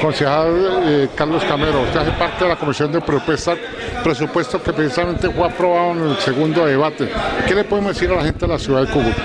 Concejal Carlos Camero, usted hace parte de la Comisión de Presupuesto que precisamente fue aprobado en el segundo debate. ¿Qué le podemos decir a la gente de la ciudad de Cúcuta?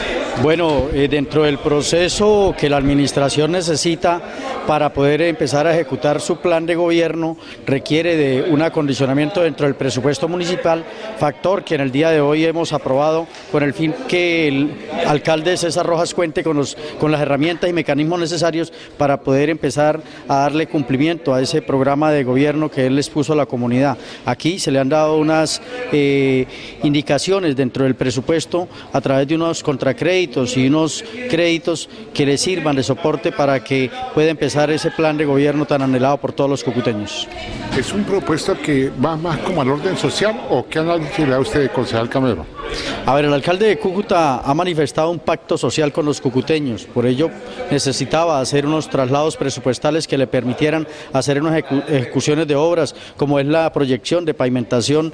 Bueno, dentro del proceso que la administración necesita para poder empezar a ejecutar su plan de gobierno, requiere de un acondicionamiento dentro del presupuesto municipal, factor que en el día de hoy hemos aprobado con el fin que el alcalde César Rojas cuente con las herramientas y mecanismos necesarios para poder empezar a darle cumplimiento a ese programa de gobierno que él les puso a la comunidad. Aquí se le han dado unas indicaciones dentro del presupuesto a través de unos contracréditos y unos créditos que le sirvan de soporte para que pueda empezar ese plan de gobierno tan anhelado por todos los cucuteños. ¿Es un propuesto que va más como al orden social o qué análisis le da usted, concejal Camero? A ver, el alcalde de Cúcuta ha manifestado un pacto social con los cucuteños, por ello necesitaba hacer unos traslados presupuestales que le permitieran hacer unas ejecuciones de obras, como es la proyección de pavimentación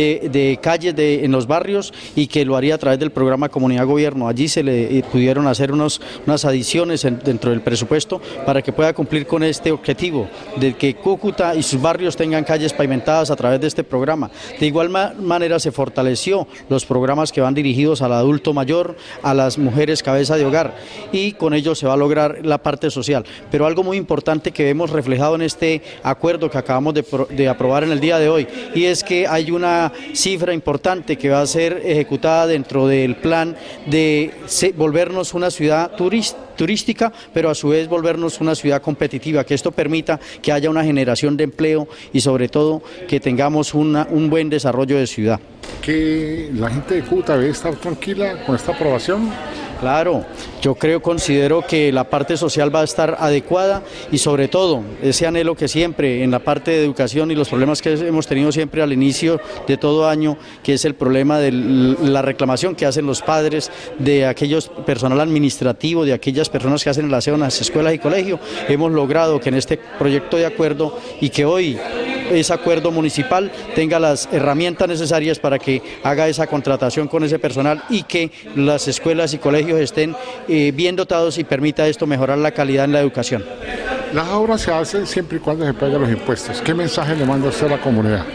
de calles en los barrios, y que lo haría a través del programa Comunidad Gobierno. Allí se le pudieron hacer unas adiciones dentro del presupuesto para que pueda cumplir con este objetivo de que Cúcuta y sus barrios tengan calles pavimentadas a través de este programa. De igual manera se fortaleció los programas que van dirigidos al adulto mayor, a las mujeres cabeza de hogar, y con ello se va a lograr la parte social. Pero algo muy importante que vemos reflejado en este acuerdo que acabamos de aprobar en el día de hoy, y es que hay una cifra importante que va a ser ejecutada dentro del plan de volvernos una ciudad turística, pero a su vez volvernos una ciudad competitiva, que esto permita que haya una generación de empleo y sobre todo que tengamos un buen desarrollo de ciudad. ¿Que la gente de Cúcuta debe estar tranquila con esta aprobación? Claro, yo considero que la parte social va a estar adecuada y sobre todo ese anhelo que siempre en la parte de educación y los problemas que hemos tenido siempre al inicio de todo año, que es el problema de la reclamación que hacen los padres, de aquellos personal administrativo, de aquellas personas que hacen el aseo en las escuelas y colegios, hemos logrado que en este proyecto de acuerdo y que hoy ese acuerdo municipal tenga las herramientas necesarias para que haga esa contratación con ese personal y que las escuelas y colegios estén bien dotados y permita esto mejorar la calidad en la educación. Las obras se hacen siempre y cuando se paguen los impuestos. ¿Qué mensaje le manda usted a la comunidad?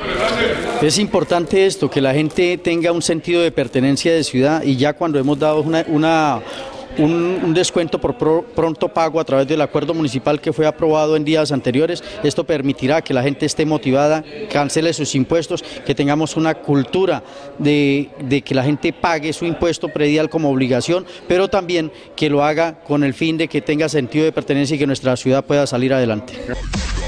Es importante esto, que la gente tenga un sentido de pertenencia de ciudad, y ya cuando hemos dado un descuento por pronto pago a través del acuerdo municipal que fue aprobado en días anteriores, esto permitirá que la gente esté motivada, cancele sus impuestos, que tengamos una cultura de que la gente pague su impuesto predial como obligación, pero también que lo haga con el fin de que tenga sentido de pertenencia y que nuestra ciudad pueda salir adelante.